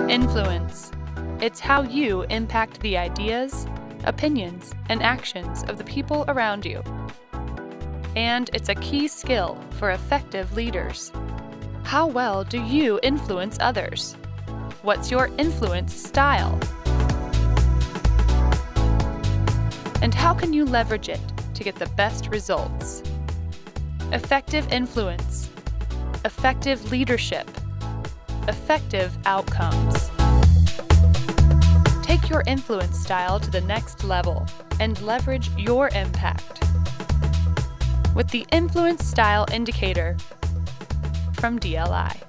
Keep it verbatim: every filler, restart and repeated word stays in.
Influence. It's how you impact the ideas, opinions, and actions of the people around you. And it's a key skill for effective leaders. How well do you influence others? What's your influence style? And how can you leverage it to get the best results? Effective influence, effective leadership, effective outcomes. Take your influence style to the next level and leverage your impact with the Influence Style Indicator from D L I.